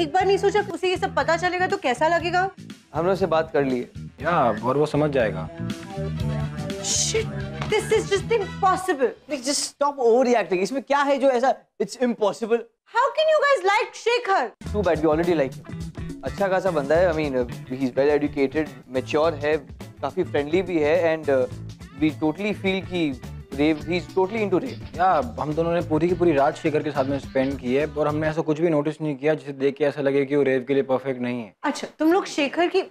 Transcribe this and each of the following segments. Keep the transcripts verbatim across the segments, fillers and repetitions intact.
एक बार नहीं सोचा उसे ये सब पता चलेगा तो कैसा लगेगा? हमने उससे बात कर ली है। या और वो समझ जाएगा। Shit, this is just impossible. Just stop overreacting. इसमें क्या है जो ऐसा? It's impossible. How can you guys like Shekhar? Too bad, we already like him. अच्छा खासा बंदा है। I mean, uh, he's well educated, mature है, काफी friendly भी है, and uh, we totally feel कि रेव, he's totally into रेव। या हम दोनों ने पूरी की पूरी रात शेखर के साथ में स्पेंड की है और हमने ऐसा कुछ भी नोटिस नहीं किया जिसे देख के ऐसा लगे कि वो रेव के लिए परफेक्ट नहीं है। अच्छा, तुम लोग शेखर की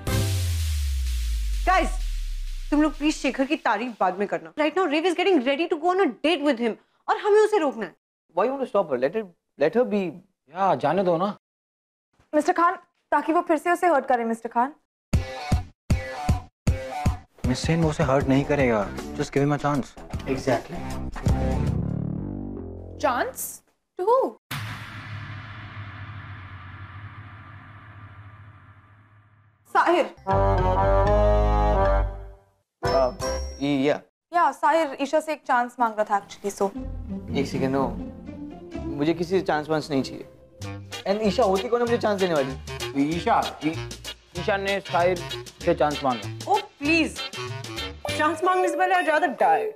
गाइस, तुम लोग प्लीज शेखर की तारीफ बाद में करना। Right now Rev is getting ready to go on a date with him और हमें उसे रोकना है। Why you want to stop her? Let her, let her be। या जाने दो ना मिस्टर खान, ताकि वो फिर से उसे हर्ट करे। मिस्टर खान, मिस सेन वो उसे हर्ट नहीं करेगा। Just give him a chance. Exactly। Chance to who? Sahir. Uh, yeah। या साहिर ईशा से एक चांस मांग रहा था एक्चुअली। सो एक सेकंड, नो, मुझे किसी से चांस वांस नहीं चाहिए। एंड ईशा होती कौन है मुझे चांस देने वाली? ईशा ईशा ने साहिर से चांस मांगा। ओ प्लीज, चांस मांगने से पहले आज ज्यादा diet.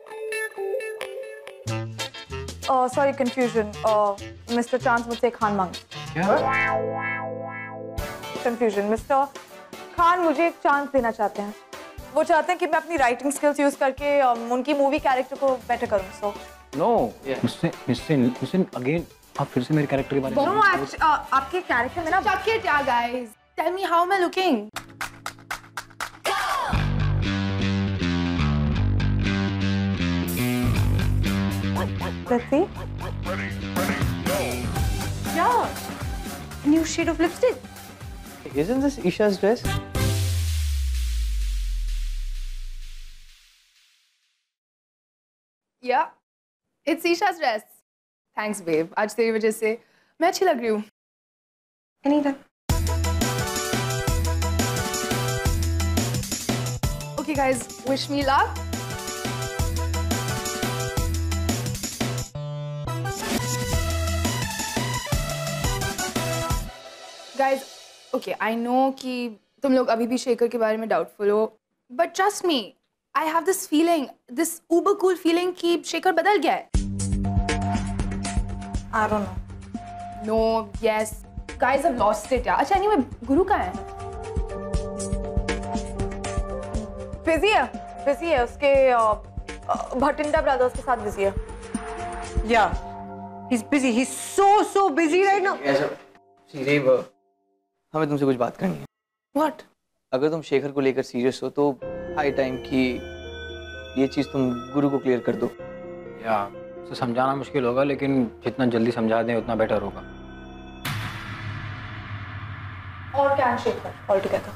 Sorry confusion, mister chance मुझसे खान मांग। क्या कंफ्यूजन? मिस्टर खान मुझे एक चांस देना चाहते हैं। वो चाहते हैं कि मैं अपनी राइटिंग स्किल्स यूज करके um, उनकी मूवी कैरेक्टर को बेटर करूं। सो नो, मुझसे मुझसे मुझसे अगेन आप फिर से मेरे कैरेक्टर के बारे में। नो, आपके कैरेक्टर में ना Chuck it, yeah, guys. Tell me, how am I looking? Let's see. Yeah, new shade of lipstick. Isn't this Isha's dress? Yeah, it's Isha's dress. Thanks, babe. आज तेरी वजह से मैं अच्छी लग रही हूँ। Anytime. Okay, guys, wish me luck. Guys, okay, I know कि तुम लोग अभी भी शेखर के बारे में डाउटफुल हो, but trust me, I have this feeling, this uber cool feeling कि शेखर बदल गया है। I don't know. No, yes, guys have lost it यार। अच्छा, anyway, गुरु कहाँ है? बिजी है, बिजी है उसके भटिंडा ब्रदर्स के साथ बिजी है। Yeah, he's busy. He's so so busy right now. ऐसा, see, रेव, हमें तुमसे कुछ बात करनी है। What? अगर तुम शेखर को लेकर सीरियस हो तो हाई टाइम कि ये चीज तुम गुरु को क्लियर कर दो। या उसे समझाना मुश्किल होगा लेकिन जितना जल्दी समझा दें उतना बेटर होगा। और क्या शेखर ऑल टुगेदर?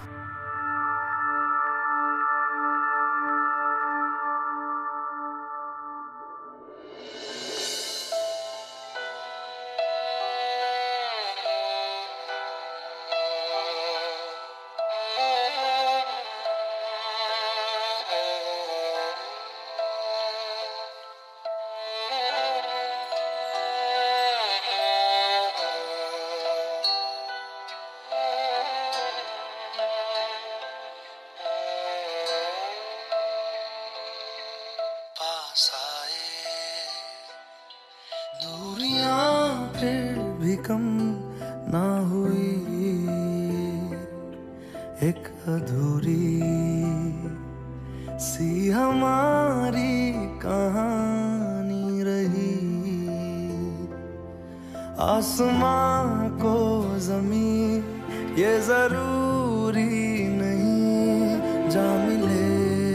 दूरियां फिर भी कम ना हुई, एक अधूरी सी हमारी कहानी रही। आसमां को ज़मीन ये जरूरी नहीं, जा मिले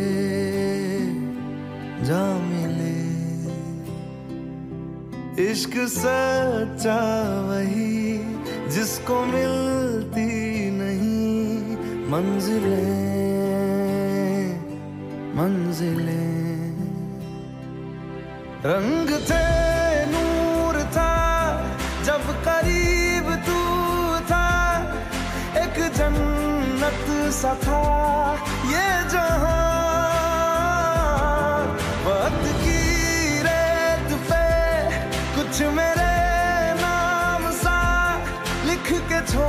जा मिले। इश्क सच्चा वही जिसको मिलती नहीं मंजिलें मंजिलें। रंग थे नूर था जब करीब तू था, एक जन्नत सा था ये जहां। वक्त की रेत पे कुछ मेरे नाम सा लिख के छोड़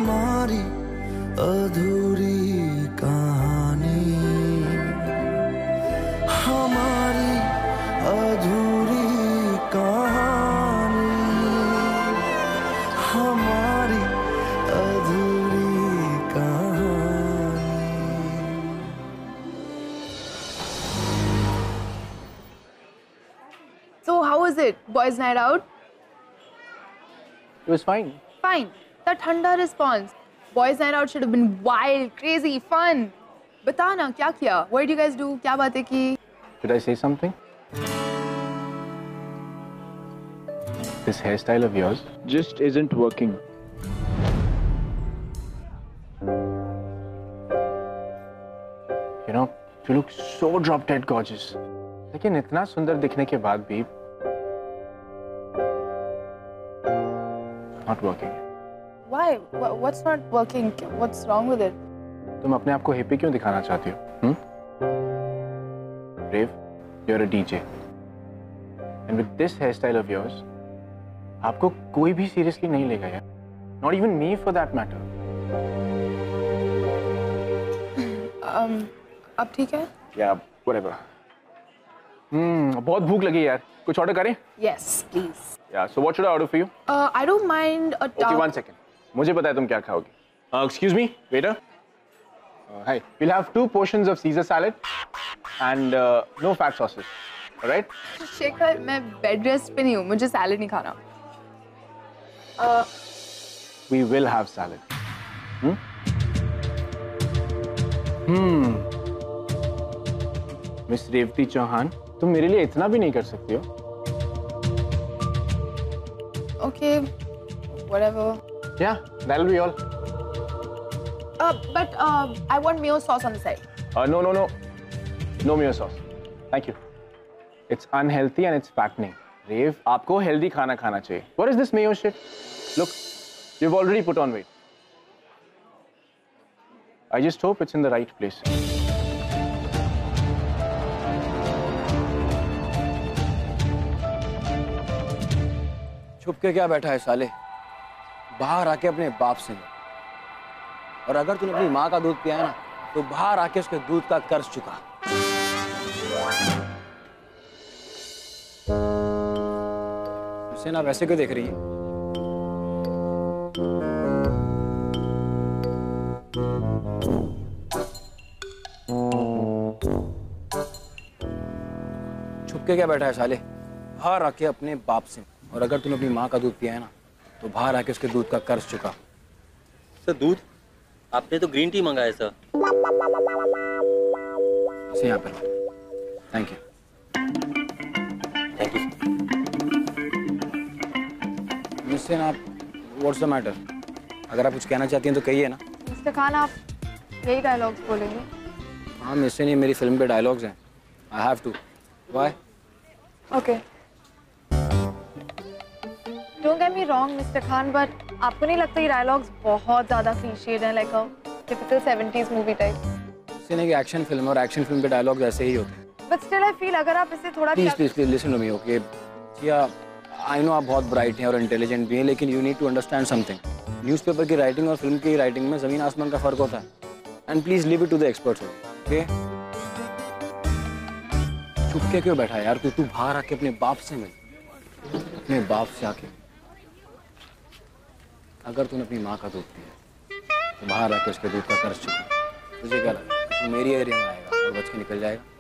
हमारी अधूरी कहानी, हमारी अधूरी कहानी, हमारी अधूरी कहानी। So how was it? Boys' night out? It was fine. Fine. The thanda response. Boys' night out should have been wild, crazy, fun. बता ना क्या किया? What did you guys do? क्या बातें की? Should I say something? This hairstyle of yours just isn't working. You know, you look so drop dead gorgeous. लेकिन इतना सुंदर दिखने के बाद भी not working. Why? Wha- What's not working? What's wrong with it? तुम अपने आप को हिप्पी क्यों दिखाना चाहती हो? हम्म? Rave, you're a D J. And with this hairstyle of yours, आपको कोई भी seriously नहीं लेगा यार. Not even me for that matter. Um, अब ठीक है? Yeah, whatever. Hmm, बहुत भूख लगी यार. कुछ ऑर्डर करें? Yes, please. Yeah, so what should I order for you? Uh, I don't mind a Okay, tart. one second. मुझे पता है तुम क्या खाओगे. Uh, excuse me, waiter. Uh, hi. We'll have two portions of Caesar salad and uh, no fat sauces. All right? Shekhar, मैं bed rest पे नहीं हूँ. मुझे सैलेड नहीं खाना. Uh, We will have salad. Hmm? Hmm. Miss Revati Chauhan, तुम मेरे लिए इतना भी नहीं कर सकती हो? okay, whatever. Yeah, that'll be all. Uh, but uh, I want mayo sauce on the side. Uh, no, no, no. No mayo sauce. Thank you. It's unhealthy and it's fattening. Rave, आपको healthy खाना खाना चाहिए. What is this mayo shit? Look, you've already put on weight. I just hope it's in the right place. छुप के क्या बैठा है साले? बाहर आके अपने बाप से मिल। और अगर तूने अपनी माँ का दूध पिया है ना, तो बाहर आके उसके दूध का कर्ज चुका। उसे ना वैसे क्यों देख रही है? छुप के क्या बैठा है साले? बाहर आके अपने बाप से। और अगर तूने अपनी माँ का दूध पिया है ना, तो बाहर आके उसके दूध का कर्ज चुका। सर दूध? आपने तो ग्रीन टी मंगाया सर। इसे यहाँ पर। Thank you. Thank you. Mister आप, व्हाट्स द मैटर? अगर आप कुछ कहना चाहती हैं तो कहिए ना। मिस्टर खान, आप यही डायलॉग्स बोलेंगे? हाँ, मिस्टर नहीं, मेरी फिल्म पे डायलॉग्स हैं। I have to. Why? Okay. Don't get me wrong mister Khan, but आपको नहीं लगता ये डायलॉग्स बहुत ज़्यादा क्लीशेड हैं, like a typical seventies movie type? इससे नहीं कि एक्शन फिल्म और एक्शन फिल्म पे डायलॉग्स ऐसे ही होते हैं। बट स्टिल आई फील अगर आप इसे थोड़ा please please please listen to me, okay? Yeah I no आप बहुत ब्राइट हैं और इंटेलिजेंट भी हैं, लेकिन you need to understand something. Newspaper की राइटिंग और फिल्म की राइटिंग में जमीन आसमान का फर्क होता है। And please leave it to the experts, okay? छुप के क्यों बैठा है यार? तू तू बाहर आके अपने बाप से मिल, अपने बाप से आके। अगर तूने अपनी माँ का दूध पिया तो बाहर आके उसके दूध का कर्ज चुका। तुझे क्या लगा तू मेरी एरिया में आएगा और बच के निकल जाएगा?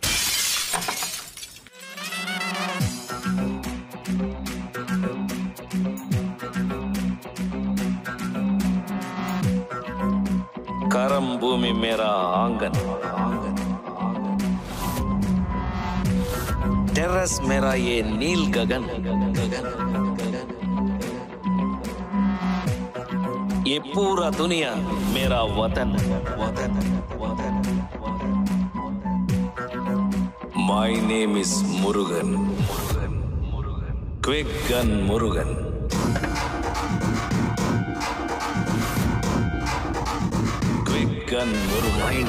करम भूमि मेरा आंगन, टेरेस मेरा ये नील गगन, ये पूरा दुनिया मेरा वतन, वतन, वतन, वतन। My name is Murugan, Murugan, Murugan, Quick Gun Murugan. Quick Gun Murugan.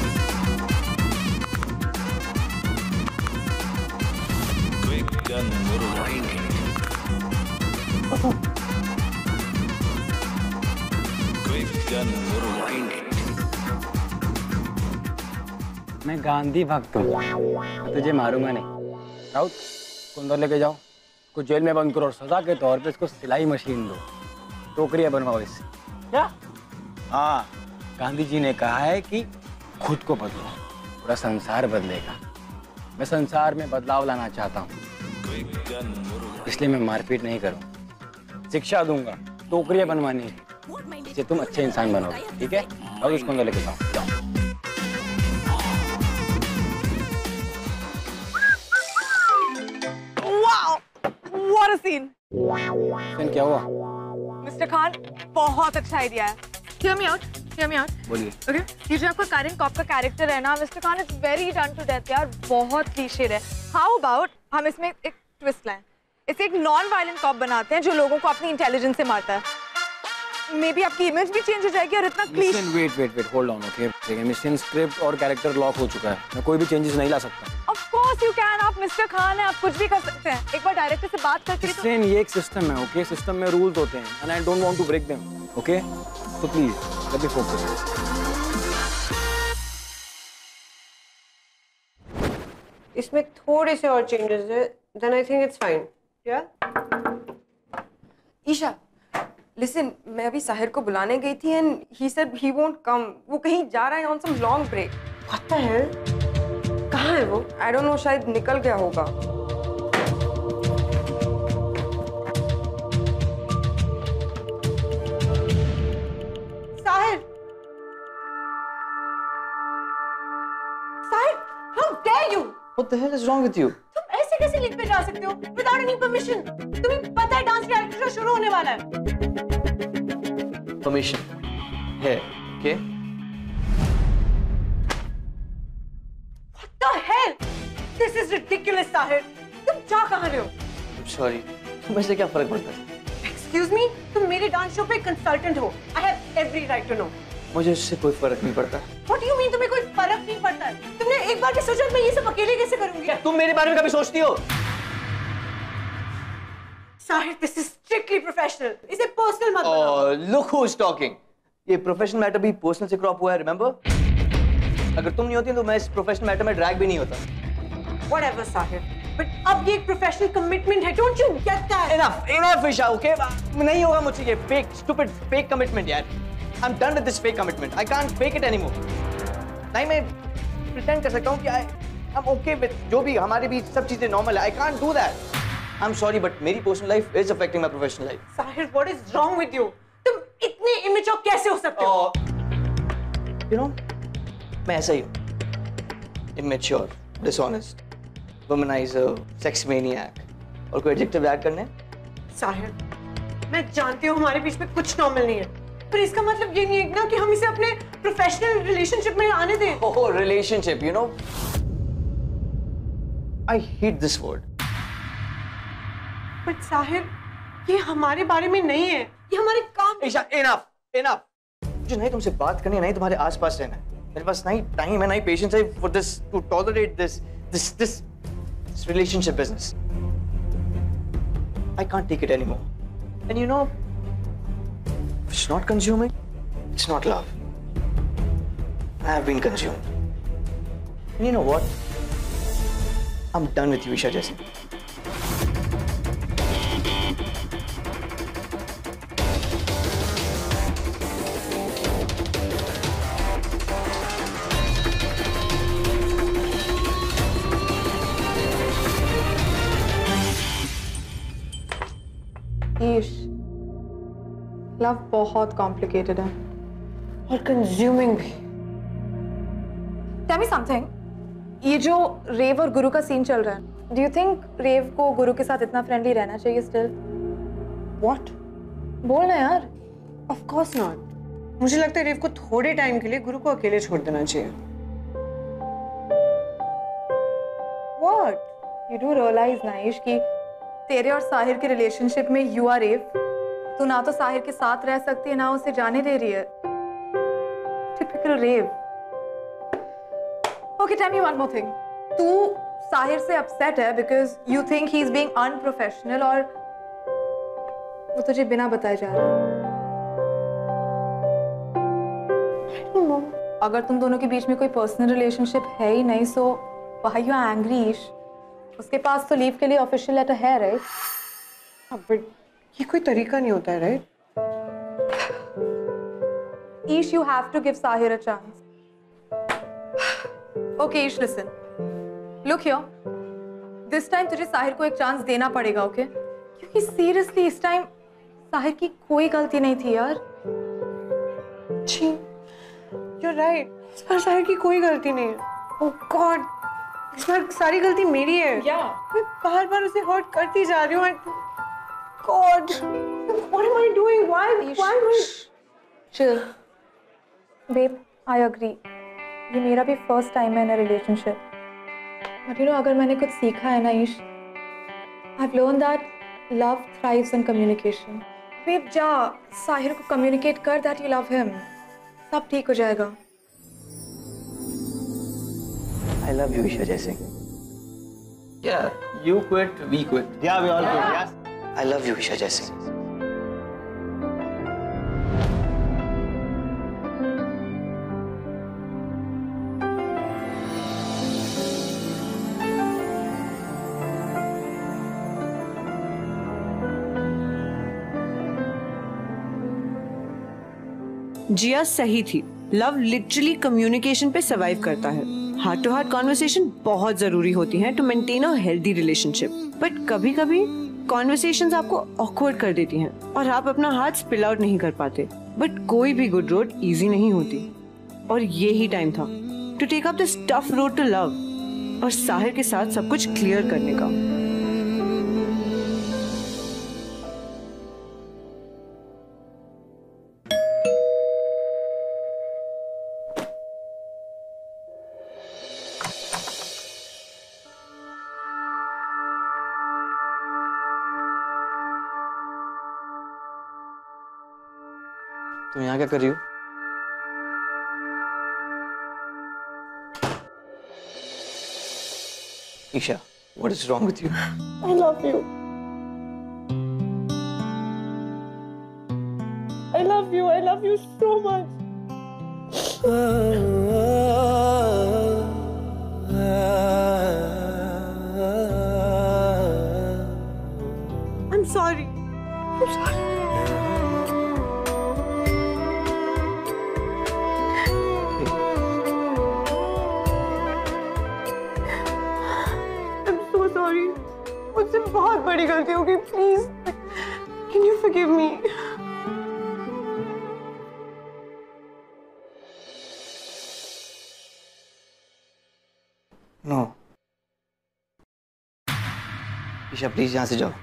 Quick Gun Murugan. Gun Murugan. मैं गांधी भक्त हूँ, तुझे मारूंगा नहीं। राउत, इसको अंदर लेके जाओ, इसको जेल में बंद करो और सजा के तौर पे इसको सिलाई मशीन दो, टोकरियाँ बनवाओ इससे। क्या? हाँ, गांधी जी ने कहा है कि खुद को बदलो, पूरा संसार बदलेगा। मैं संसार में बदलाव लाना चाहता हूँ, इसलिए मैं मारपीट नहीं करूँ, शिक्षा दूंगा, टोकरियाँ बनवानी है, इससे तुम अच्छे इंसान बनोगे, ठीक है? और उसको अंदर लेके जाओ, जाओ। Wow! What a scene! फिर क्या हुआ? मिस्टर खान, बहुत अच्छा आइडिया है। Hear me out. Hear me out. बोलिए। Okay? ये जो आपका करेंट कॉप का कैरेक्टर है ना, mister Khan, it's very done to death यार, बहुत क्लीशेड है। हाउ अबाउट हम इसमें एक ट्विस्ट लाएं? इसे एक नॉन वायलेंट कॉप बनाते हैं जो लोगों को अपनी इंटेलिजेंस से मारता है। मे बी आपकी इमेज भी चेंज हो जाएगी और इतना cliche. Listen, wait, wait, wait, hold on, okay? लेकिन मिशन स्क्रिप्ट और कैरेक्टर लॉक हो चुका है, मैं कोई भी चेंजेस नहीं ला सकता। Of course you can, आप मिस्टर खान हैं, आप कुछ भी कर सकते हैं। एक बार डायरेक्टर से बात करके तो... Listen, ये एक सिस्टम है, ओके? सिस्टम में रूल्स होते हैं, and I don't want to break them, okay? So please, let me focus. इसमें थोड़े से और चेंजेस है, then I think it's fine. Yeah? Isha, listen, मैं अभी साहिर को बुलाने गई थी and he said he won't come. वो कहीं जा रहा है on some long break. What the hell? कहाँ है वो? I don't know, शायद निकल गया होगा। Sahir! Sahir, how dare you? What the hell is wrong with you? तुम ऐसे कैसे लिफ्ट पे जा सकते हो without any permission? तुम्हें पता है डांस रियलिटी शो शुरू होने वाला है। Permission है, okay? What the hell? This is ridiculous, Sahir. तुम जा कहाँ रहे हो? I'm sorry. तुम्हें से क्या फर्क पड़ता है? Excuse me, तुम मेरे डांस शो पे कंसल्टेंट हो। I have every right to know. मुझे इससे कोई फर्क नहीं पड़ता। What do you mean तुम्हें कोई फर्क नहीं पड़ता है? तुमने एक बार भी सोचा मैं ये सब अकेले कैसे करूंगी? क्या तुम मेरे बारे में कभी सोचती हो? Sahir, this is strictly professional. इसे personal मत बनाओ। Oh, look who's talking. ये प्रोफेशनल मैटर भी पर्सनल से क्रॉप हुआ है, remember? अगर तुम नहीं होती तो मैं इस प्रोफेशनल मैटर में ड्रैग भी नहीं होता। Whatever, Sahir. But अब ये एक प्रोफेशनल कमिटमेंट है, don't you get that? Enough, enough, Isha, okay? नहीं होगा मुझसे ये fake, stupid, fake commitment यार। I'm done with this fake commitment. I can't fake it anymore. नहीं मैं pretend कर सकता हूँ कि I, I'm okay with जो भी हमारे बीच सब चीजें normal है। I can't do that. I'm sorry, but मेरी personal life is affecting my professional life. Sahir, what is wrong with you? तुम इतने immature कैसे हो सकते हो? Oh, you know, मैं ऐसा ही हूँ, immature, dishonest, womanizer, sex maniac, और कोई adjective add करने? Sahir, मैं जानती हूँ हमारे बीच में कुछ normal नहीं है, पर इसका मतलब ये नहीं है ना कि हम इसे अपने professional relationship में आने दें। Oh, relationship, you know, I hate this word. But Sahir, ये हमारे बारे में नहीं है, ये हमारे काम। Isha, enough, enough. मुझे नहीं तुमसे बात करनी है, नहीं तुम्हारे आसपास रहना है। मेरे पास नहीं टाइम है, नहीं पेशेंस है for this to tolerate this this this this relationship business. I can't take it anymore. And you know, if it's not consuming, it's not love. I have been consumed. And you know what? I'm done with you, Isha Jason. Ish, love बहुत complicated है और consuming भी। Tell me something. ये जो रेव और गुरु का scene चल रहा है, do you think रेव को गुरु के साथ इतना फ्रेंडली रहना चाहिए still? What? बोल ना यार। Of course not. मुझे लगता है रेव को थोड़े टाइम के लिए गुरु को अकेले छोड़ देना चाहिए। What? You do realize ना ईश कि तेरे और साहिर के रिलेशनशिप में यू आर रेव। तू ना तो साहिर के साथ रह सकती है ना उसे जाने दे रही है। Typical Rev. Okay, tell me one more thing. तू साहिर से अपसेट है because you think he is being unprofessional और वो तुझे बिना बताए जा रहा है। don't know. अगर तुम दोनों के बीच में कोई पर्सनल रिलेशनशिप है ही नहीं, so why you are angry Ish? उसके पास तो लीव के लिए ऑफिशियल लेटर है, राइट? बट ये कोई तरीका नहीं होता है, right? Ish, you have to give Sahir a chance. Okay, Ish, listen. Look here. This time तुझे साहिर को एक चांस देना पड़ेगा, okay? क्योंकि seriously इस टाइम साहिर की कोई गलती नहीं थी यार. जी, you're right. इस बार साहिर की कोई गलती नहीं है. Oh God, इस बार सारी गलती मेरी है. Yeah. मैं बार बार उसे हर्ट करती जा रही हूँ. God, what am I doing? Why? Why am I? Chill. Babe, I agree. ये मेरा भी फर्स्ट टाइम है in relationship. But you know, अगर मैंने कुछ सीखा है ना ईश, I've learned that love thrives on communication. Babe, जा साहिर को कम्युनिकेट कर that you love him. सब ठीक हो जाएगा. I love you, Isha Jaising. Yeah, you quit, we quit. Yeah, we all quit. Yes. I love you, Isha Jaising. Jiya सही थी. Love literally communication पे सर्वाइव करता है. हार्ट टू हार्ट कॉन्वर्सेशन बहुत जरूरी होती हैं to maintain a healthy relationship. But कभी कभी कॉन्वर्सेशंस आपको ऑकवर्ड कर देती हैं और आप अपना हार्ट स्पिल आउट नहीं कर पाते. बट कोई भी गुड रोड इजी नहीं होती, और ये ही टाइम था to take up this tough road to love और साहिर के साथ सब कुछ क्लियर करने का. तुम यहाँ क्या कर रही हो? Isha, what is wrong with you? I love you. I love you. I love you so much. I'm sorry. I'm sorry. मुझसे बहुत बड़ी गलती हो गई. Please, can you forgive me? No Isha, please यहाँ से जाओ.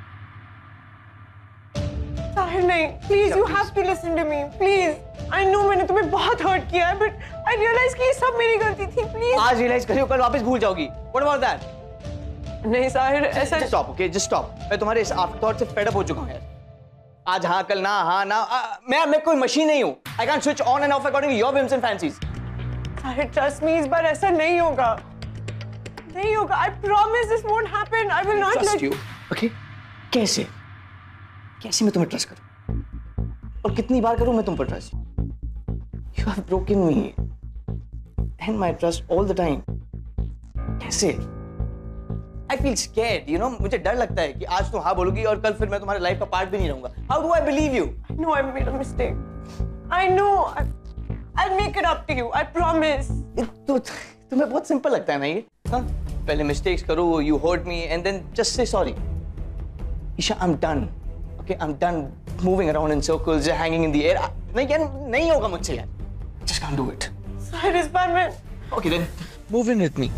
साहिर नहीं, please, you have to listen to me. Please, I know मैंने तुम्हें बहुत हर्ट किया है, बट आई रियलाइज कि ये सब मेरी गलती थी. प्लीज, आज रियलाइज करियो, कल वापस भूल जाओगी. What about that? नहीं साहिर, ऐसा स्टॉप. Okay, just stop. मैं तुम्हारे इस आफ्टरथॉट से फेड अप हो चुका हूं यार. आज हाँ, कल ना, हाँ ना. आ, मैं मैं कोई मशीन नहीं हूं. I can switch on and off according to your whims and fancies. Sahir, trust me, इस बार ऐसा नहीं होगा. नहीं होगा. I promise this won't happen. I will not let you. Okay, कैसे कैसे मैं तुम्हें ट्रस्ट करूं? और कितनी बार करूं मैं तुम पर trust? You have broken me and my trust all the time. कैसे? I feel scared, you know? मुझे डर लगता है कि आज तुम हाँ बोलोगी और कल फिर मैं तुम्हारे लाइफ का पार्ट भी नहीं रहूंगा. How do I believe you? I know I made a mistake. I know. I, I'll make it up to you. I promise. तो तुम्हें बहुत सिंपल लगता है ना ये? हाँ? पहले मिस्टेक्स करो, you hurt me, and then just say sorry. Isha, I'm done. Okay, I'm done moving around in circles, hanging in the air. नहीं यार, नहीं होगा मुझसे यार. Just can't do it. Sahir, इस बार मैं. Okay then, move in with me.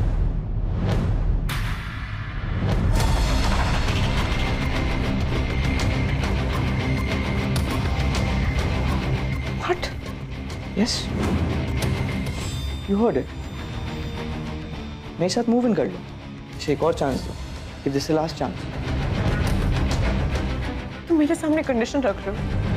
What? Yes. You heard it. मेरे साथ मूव इन कर लो. इसे एक और चांस दो. Give this the last chance. तुम मेरे सामने कंडीशन रख रहे हो.